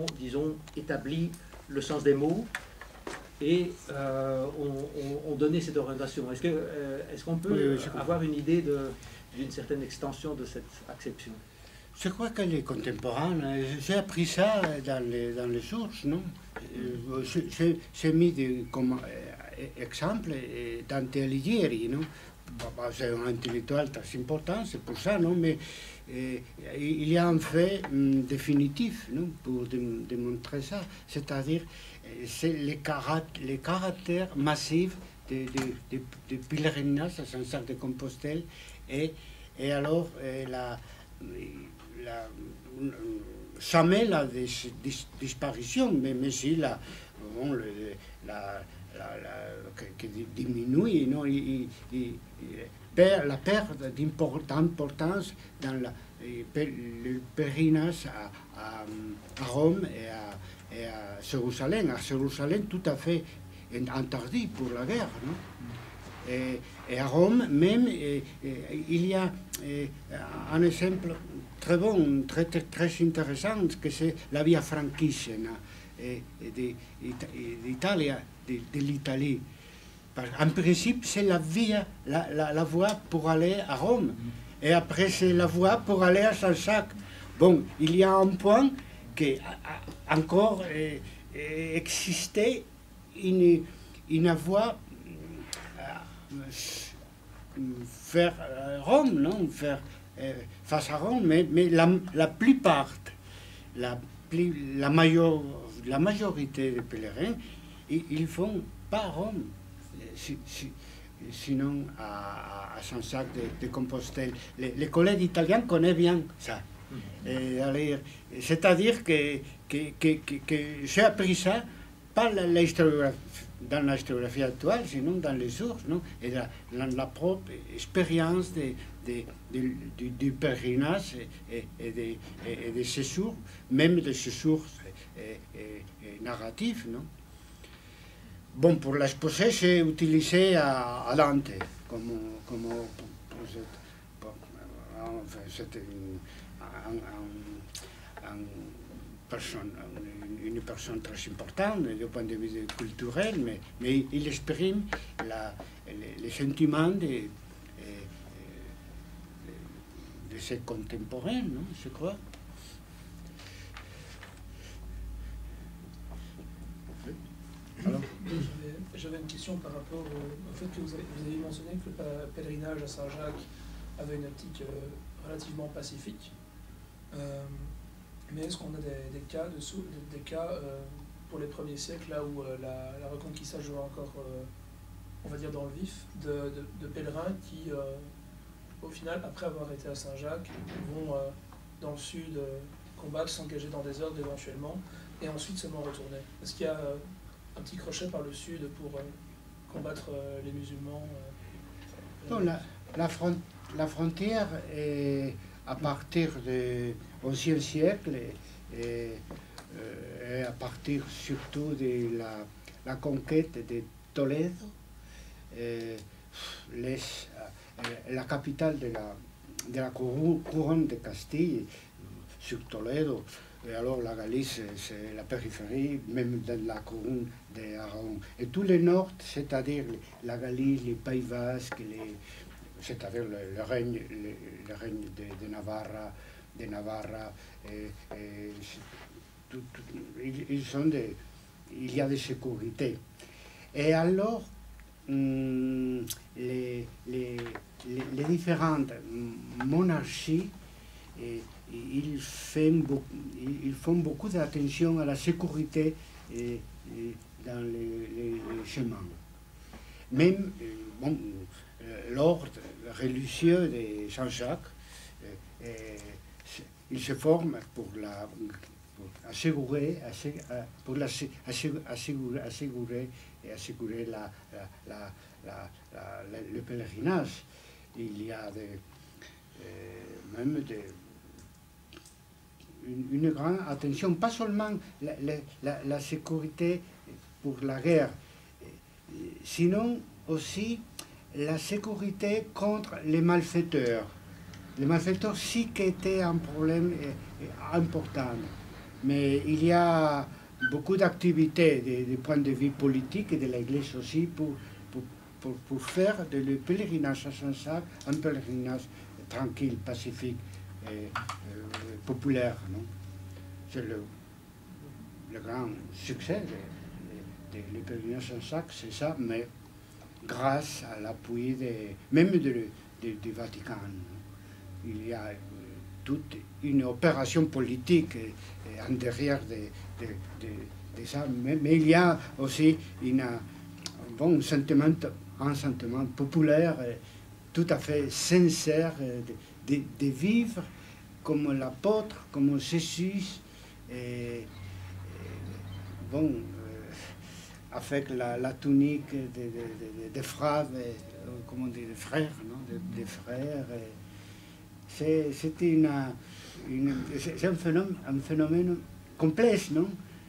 disons, établi le sens des mots et ont donné cette orientation. Est-ce qu'on peut avoir une idée d'une certaine extension de cette acception? Je crois qu'elle est contemporaine. J'ai appris ça dans les sources, non? J'ai mis comme exemple Dante Alighieri, non? C'est un intellectuel très important, c'est pour ça, non? Mais il y a un fait définitif, non? Pour démontrer ça. C'est-à-dire, c'est les caractères massifs de pèlerinage à Saint-Jacques-de-Compostelle et alors jamais la disparition, mais si qui diminue, non, la perte d'importance dans le pèlerinage à Rome et à Jérusalem. À Jérusalem, tout à fait interdit pour la guerre, non? Et à Rome, même, il y a un exemple très bon, très intéressant, que c'est la Via Francigena d'Italie, de l'Italie. En principe, c'est la voie pour aller à Rome. Et après, c'est la voie pour aller à Saint-Jacques. Bon, il y a un point qui encore existait une voie vers Rome, non? Face à Rome, mais la plupart, la majorité des pèlerins, ils font pas Rome, sinon à Saint-Jacques-de-Compostelle. Les collègues italiens connaissent bien ça. C'est-à-dire que j'ai appris ça, pas dans la historiographie actuelle, sinon dans les sources, non? Et dans la propre expérience du pèlerinage et des séjours, même des séjours narratifs, non? Bon, pour l'exposé, j'ai utilisé à Dante c'était une personne très importante du point de vue culturel, mais il exprime les sentiments de ses contemporains, non, je crois. J'avais une question par rapport au fait que vous avez mentionné que le pèlerinage à Saint-Jacques avait une optique relativement pacifique. Mais est-ce qu'on a des cas pour les premiers siècles, là où la Reconquista jouait encore, on va dire, dans le vif, de pèlerins qui, au final, après avoir été à Saint-Jacques, vont dans le sud combattre, s'engager dans des ordres éventuellement, et ensuite seulement retourner? Est-ce qu'il y a un petit crochet par le sud pour combattre les musulmans? Non, la frontière est à partir du XIe siècle et à partir surtout de la conquête de Toledo, la capitale de la couronne de Castille, sur Toledo. Et alors la Galice, c'est la périphérie, même de la couronne d'Aragon. Et tout le nord, c'est-à-dire la Galice, les Pays Basques, c'est-à-dire le règne de Navarra, il y a des sécurités. Et alors, les différentes monarchies, ils font beaucoup d'attention à la sécurité dans les chemins. Même l'ordre religieux de Saint-Jacques, il se forme pour assurer le pèlerinage. Il y a même une grande attention, pas seulement la sécurité pour la guerre, sinon aussi la sécurité contre les malfaiteurs. Les malfaiteurs, sí que étaient un problème important. mais il y a beaucoup d'activités du point de vue politique et de l'Église aussi pour faire le pèlerinage à Saint-Jacques un pèlerinage tranquille, pacifique et populaire. C'est le grand succès du pèlerinage à Saint-Jacques, c'est ça, mais grâce à l'appui même du Vatican. Il y a toute une opération politique en derrière de ça, mais il y a aussi un sentiment populaire tout à fait sincère de vivre comme l'apôtre, comme Jésus, avec la tunique des frères, comment on dit, des frères, non? Des frères. C'est un phénomène complexe, non?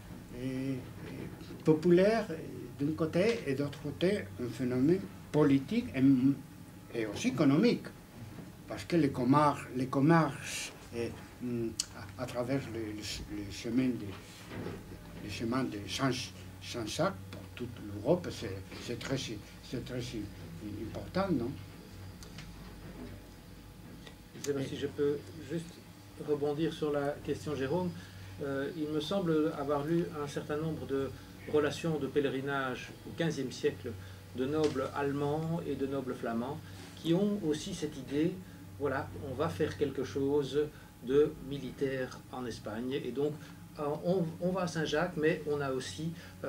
Populaire d'un côté et d'autre côté un phénomène politique et aussi économique, parce que les commerces à travers le chemin de Saint-Jacques pour toute l'Europe, c'est très important, non? Je ne sais pas si je peux juste rebondir sur la question, Jérôme. Il me semble avoir lu un certain nombre de relations de pèlerinage au XVe siècle de nobles allemands et de nobles flamands qui ont aussi cette idée, voilà, on va faire quelque chose de militaire en Espagne, et donc on va à Saint-Jacques, mais on a aussi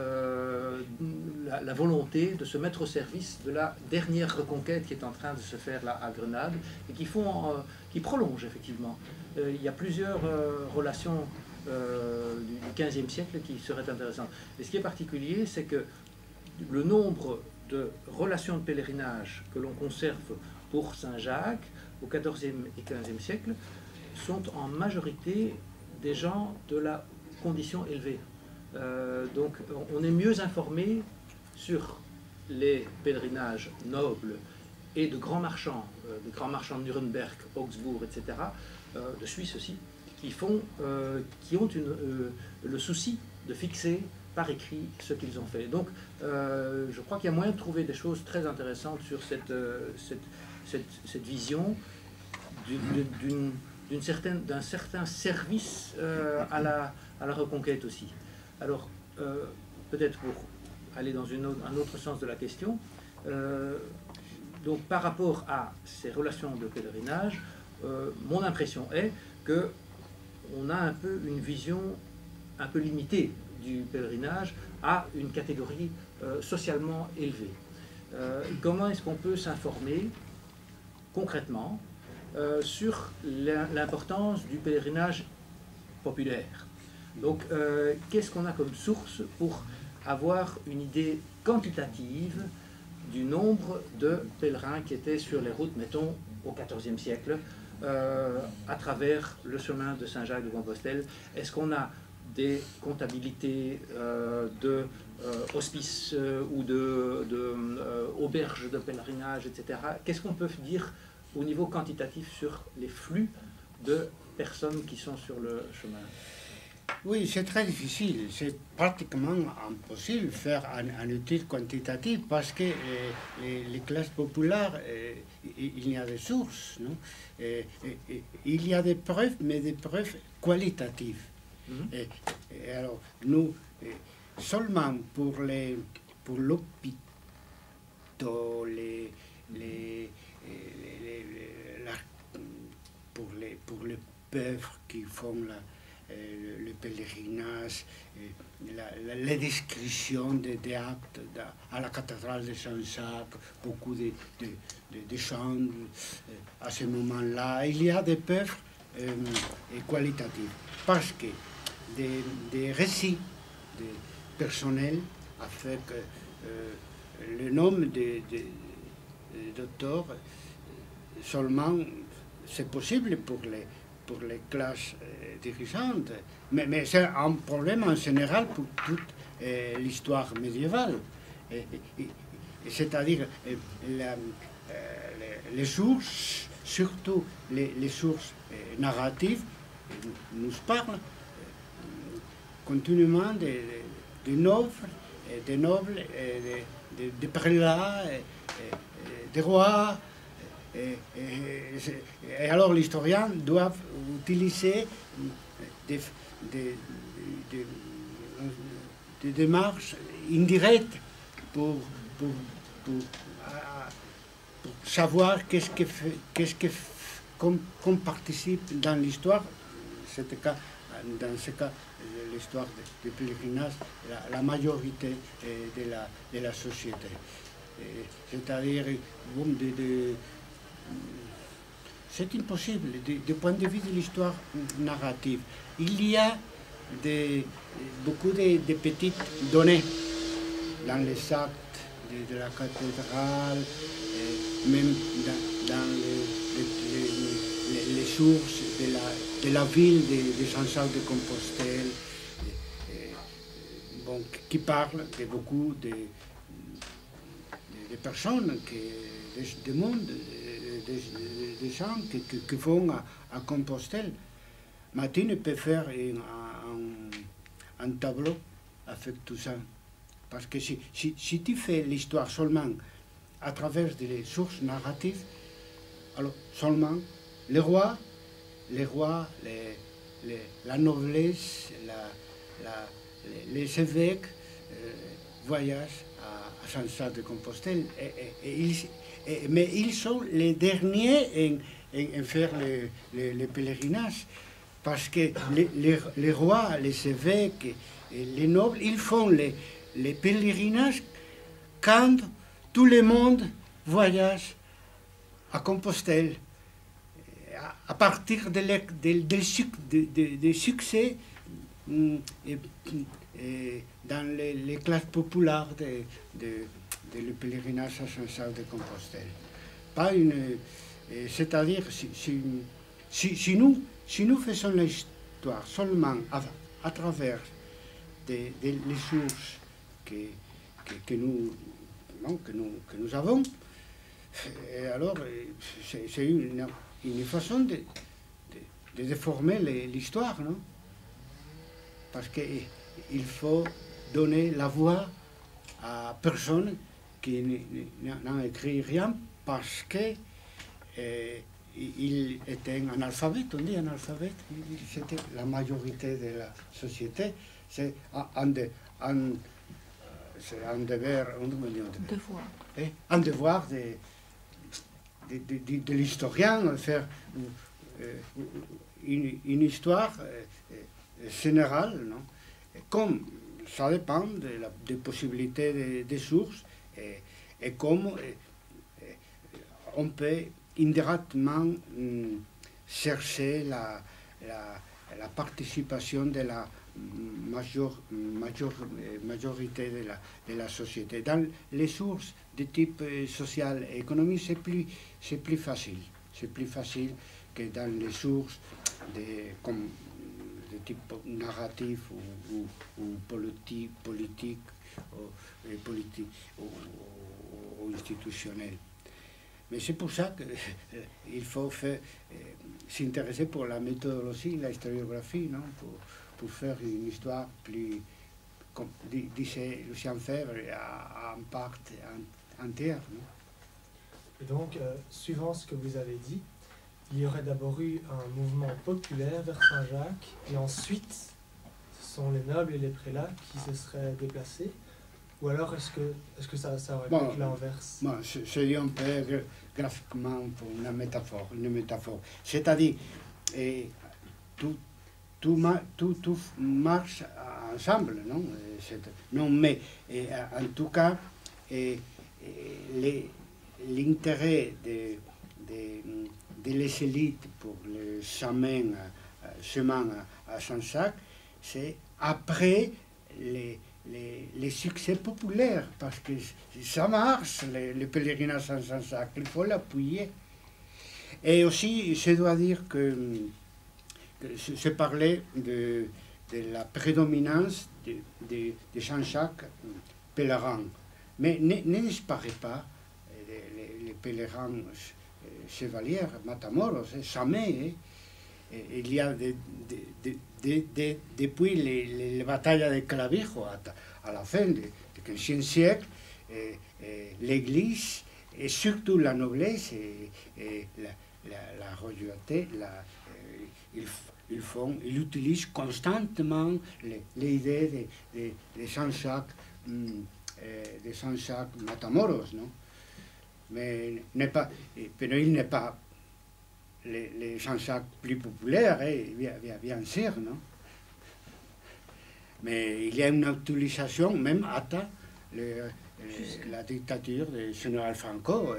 la volonté de se mettre au service de la dernière reconquête qui est en train de se faire là à Grenade, et qui prolonge effectivement. Il y a plusieurs relations du XVe siècle qui seraient intéressantes. Et ce qui est particulier, c'est que le nombre de relations de pèlerinage que l'on conserve pour Saint-Jacques au XIVe et XVe siècle sont en majorité des gens de la condition élevée. Donc on est mieux informé sur les pèlerinages nobles et de grands marchands de Nuremberg, Augsbourg, etc., de Suisse aussi, qui ont le souci de fixer par écrit ce qu'ils ont fait. Donc je crois qu'il y a moyen de trouver des choses très intéressantes sur cette vision d'un certain service à la reconquête aussi. Alors, peut-être pour aller dans un autre sens de la question, donc par rapport à ces relations de pèlerinage, mon impression est qu'on a un peu une vision un peu limitée du pèlerinage à une catégorie socialement élevée. Comment est-ce qu'on peut s'informer concrètement sur l'importance du pèlerinage populaire? Donc, qu'est-ce qu'on a comme source pour avoir une idée quantitative du nombre de pèlerins qui étaient sur les routes, mettons, au XIVe siècle, à travers le chemin de Saint-Jacques de Compostelle? Est-ce qu'on a des comptabilités de hospices ou d'auberges de pèlerinage, etc.? Qu'est-ce qu'on peut dire au niveau quantitatif sur les flux de personnes qui sont sur le chemin? Oui, c'est très difficile. C'est pratiquement impossible de faire une étude quantitative parce que les classes populaires, il y a des sources, non? Il y a des preuves, mais des preuves qualitatives. Et alors, nous, seulement pour l'hôpital, pour les pauvres qui font le pèlerinage, la description des actes à la cathédrale de Saint-Jacques, beaucoup de chants à ce moment-là. Il y a des preuves qualitatives parce que des récits personnels avec le nom de docteurs seulement c'est possible pour les classes dirigeantes, mais c'est un problème en général pour toute l'histoire médiévale. C'est-à-dire les sources, surtout les sources narratives, nous parlent continuellement de nobles, de prélats, des rois. Et alors l'historien doit utiliser des démarches indirectes pour savoir qu'on participe dans l'histoire. Dans ce cas, l'histoire du pèlerinage, la majorité de la société. C'est-à-dire, c'est impossible du point de vue de l'histoire narrative. Il y a beaucoup de petites données dans les actes de la cathédrale, même dans les sources de la ville de Saint-Jacques-de-Compostelle, bon, qui parlent de beaucoup de personnes, du monde, des gens qui vont à Compostelle. Martine peut faire un tableau avec tout ça. Parce que si tu fais l'histoire seulement à travers des sources narratives, alors seulement les rois, la noblesse, les évêques voyagent à Saint-Jacques-de-Compostelle. Mais ils sont les derniers en faire le pèlerinage. Parce que les rois, les évêques, les nobles, ils font les pèlerinages quand tout le monde voyage à Compostelle. À partir des succès dans les classes populaires le pèlerinage à Saint-Jacques-de-Compostelle. C'est-à-dire, si nous faisons l'histoire seulement à travers les sources que nous avons, alors c'est une façon de déformer l'histoire, non? Parce qu'il faut donner la voix à personne qui n'a écrit rien parce que il était un analphabète, on dit analphabète, c'était la majorité de la société. C'est un devoir de l'historien, faire une histoire générale, non? Comme ça dépend des possibilités des sources et comme on peut indirectement chercher la participation de la majorité de la société. Dans les sources de type social et économique, c'est plus facile. C'est plus facile que dans les sources de type narratif ou politique ou institutionnel. Mais c'est pour ça qu'il faut s'intéresser pour la méthodologie, la historiographie, non? Pour faire une histoire plus, comme disait Lucien Febvre, à impact entier. Et donc, suivant ce que vous avez dit, il y aurait d'abord eu un mouvement populaire vers Saint-Jacques, et ensuite, ce sont les nobles et les prélats qui se seraient déplacés. Ou alors, est-ce que ça aurait pu être l'inverse? Bon, c'est un peu graphiquement pour une métaphore. C'est-à-dire, tout marche ensemble, non? Non, mais en tout cas, l'intérêt de les élites pour le chemin à Saint-Jacques, c'est après les succès populaires, parce que ça marche, le pèlerinage à Saint-Jacques, il faut l'appuyer. Et aussi, je dois dire que je parlais de la prédominance de Saint-Jacques pèlerin, mais ne disparaît pas les pèlerins chevaliers, Matamoros, jamais. Il y a des depuis les batailles de Clavijo à la fin du XVe siècle, l'Église, et surtout la noblesse et la royauté, ils utilisent constamment l'idée de Jean-Jacques Matamoros, non? Mais il n'est pas les Jean-Jacques plus populaires, bien sûr, non? Mais il y a une utilisation, même à la dictature du général Franco,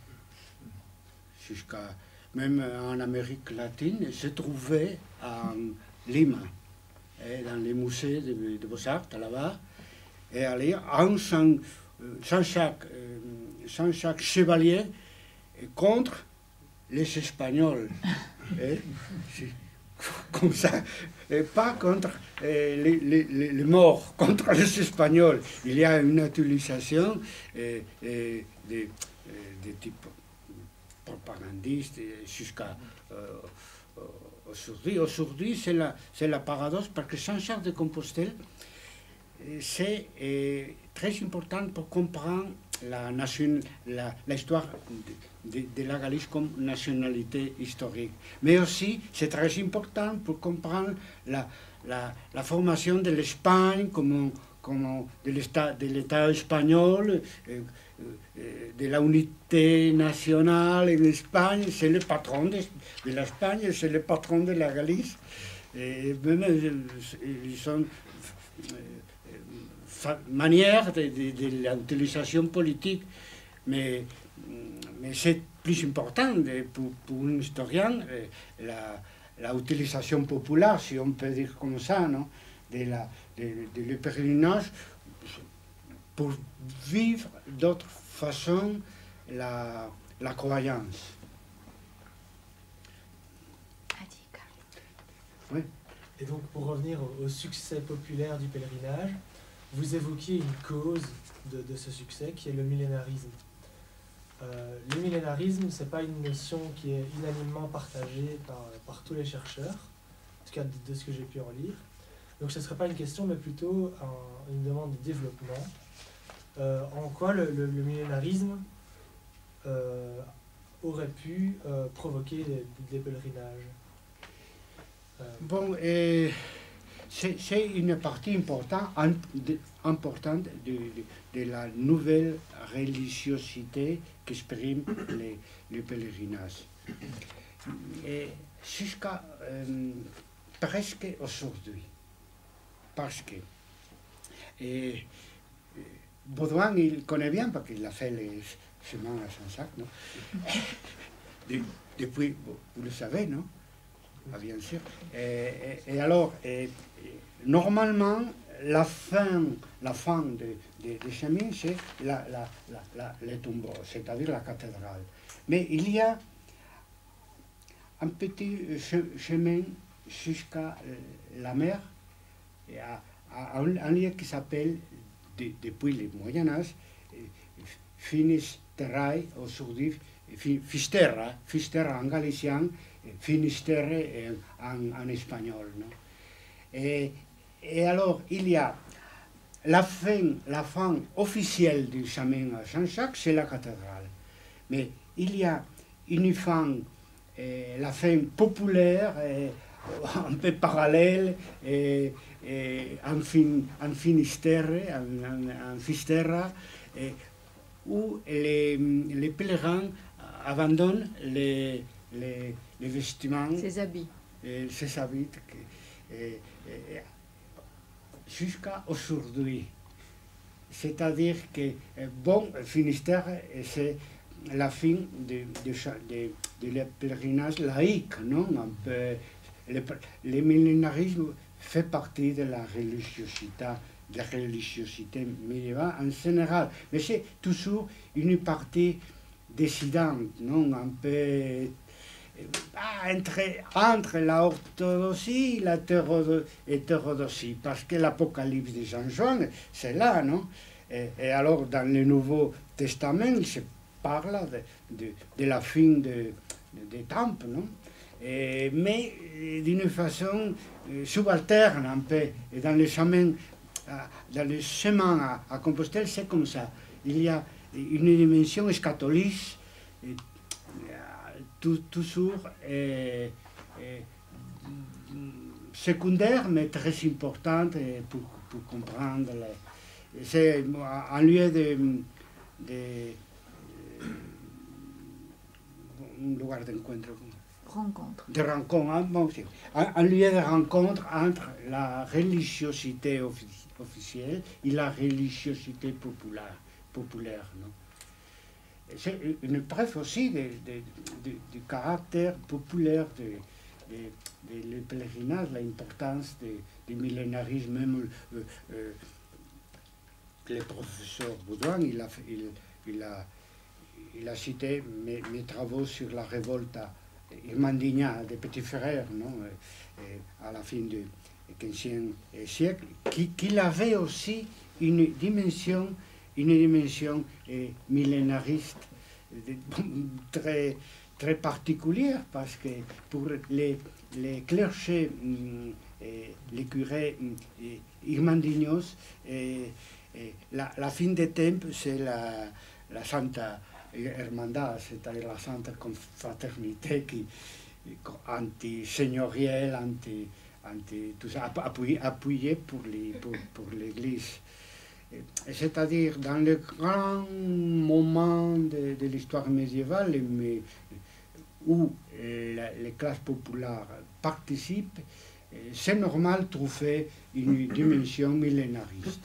jusqu'à même en Amérique latine, se trouvait à Lima, dans les musées de Beaux-Arts là-bas, et aller en Jean-Jacques Chevalier contre les Espagnols. Comme ça, et pas contre les morts, contre les Espagnols. Il y a une utilisation de type propagandiste jusqu'à aujourd'hui. Aujourd'hui, c'est la paradoxe, parce que Saint-Charles de Compostelle, c'est très important pour comprendre l'histoire de la Galice comme nationalité historique. Mais aussi, c'est très important pour comprendre la formation de l'Espagne comme de l'État espagnol, de la unité nationale en Espagne. C'est le patron de l'Espagne, c'est le patron de la Galice. Et même, ils sont manière de l'utilisation politique, mais c'est plus important pour un historien la utilisation populaire, si on peut dire comme ça, non, le pèlerinage pour vivre d'autre façon la croyance. Oui. Et donc, pour revenir au succès populaire du pèlerinage, vous évoquiez une cause de ce succès qui est le millénarisme. Le millénarisme, ce n'est pas une notion qui est unanimement partagée par tous les chercheurs, en tout cas de ce que j'ai pu en lire. Donc ce ne serait pas une question, mais plutôt une demande de développement. En quoi le millénarisme aurait pu provoquer des pèlerinages? Bon, c'est une partie importante de la nouvelle religiosité qu'exprime le pèlerinage. Et jusqu'à presque aujourd'hui. Parce que Baudouin, il connaît bien, parce qu'il a fait les chemins à Saint-Jacques, non? Depuis, vous le savez, non? Ah, bien sûr. Et alors, normalement, la fin des chemins, c'est les tombeaux, c'est-à-dire la cathédrale. Mais il y a un petit chemin jusqu'à la mer, à un lieu qui s'appelle, depuis le Moyen-Âge, Finisterrae, aujourd'hui Fisterra en galicien, Finisterre en espagnol. Non? Et alors, il y a la fin officielle du chemin à Saint-Jacques, c'est la cathédrale. Mais il y a une fin, la fin populaire, un peu parallèle, en Finisterre, en Fisterra, où les pèlerins abandonnent les vestiments, ses habits, jusqu'à aujourd'hui. C'est-à-dire que, bon, Finistère, c'est la fin de le pèlerinage laïque, non? Un peu, le millénarisme fait partie de la religiosité médiévale en général, mais c'est toujours une partie dissidente, non? Un peu entre la orthodoxie et la hétérodoxie, parce que l'Apocalypse de Jean-Jean, c'est là, non? Et alors, dans le Nouveau Testament, il se parle de la fin des temples, non? mais d'une façon subalterne un peu. Et dans le chemin à Compostelle, c'est comme ça. Il y a une dimension eschatoliste, toujours secondaire, mais très importante pour comprendre. C'est un lieu un lugar d'encuentro. Rencontre. De rencontre, bon, un lieu de rencontre entre la religiosité officielle et la religiosité populaire. C'est une preuve aussi du caractère populaire le pèlerinage, l'importance du millénarisme. Même le professeur Baudouin, il a cité mes travaux sur la révolte irmandignat des petits frères, non, à la fin du XVe siècle, qu'il avait aussi une dimension millénariste très, très particulière, parce que pour les clergés, les curés irmandignos, la fin des temps, c'est la Santa Hermandad, c'est-à-dire la Sainte Confraternité anti-seigneurielle, tout ça, appuyée pour l'Église. C'est-à-dire, dans le grand moment de l'histoire médiévale, où les classes populaires participent, c'est normal de trouver une dimension millénariste.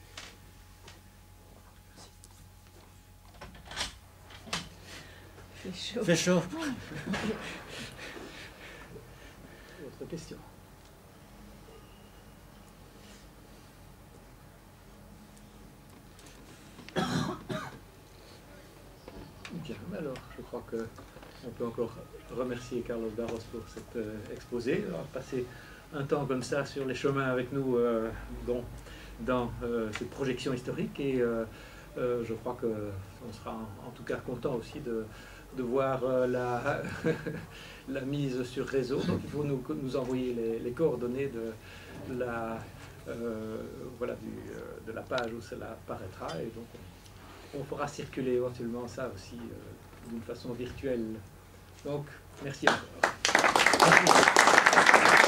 Fait chaud. Autre question? Bien, alors je crois qu'on peut encore remercier Carlos Garros pour cet exposé, d'avoir passé un temps comme ça sur les chemins avec nous dans cette projection historique, et je crois qu'on sera en tout cas content aussi de voir la mise sur réseau. Donc il faut nous envoyer les coordonnées de la page où cela paraîtra, et donc on pourra circuler éventuellement ça aussi d'une façon virtuelle. Donc merci encore.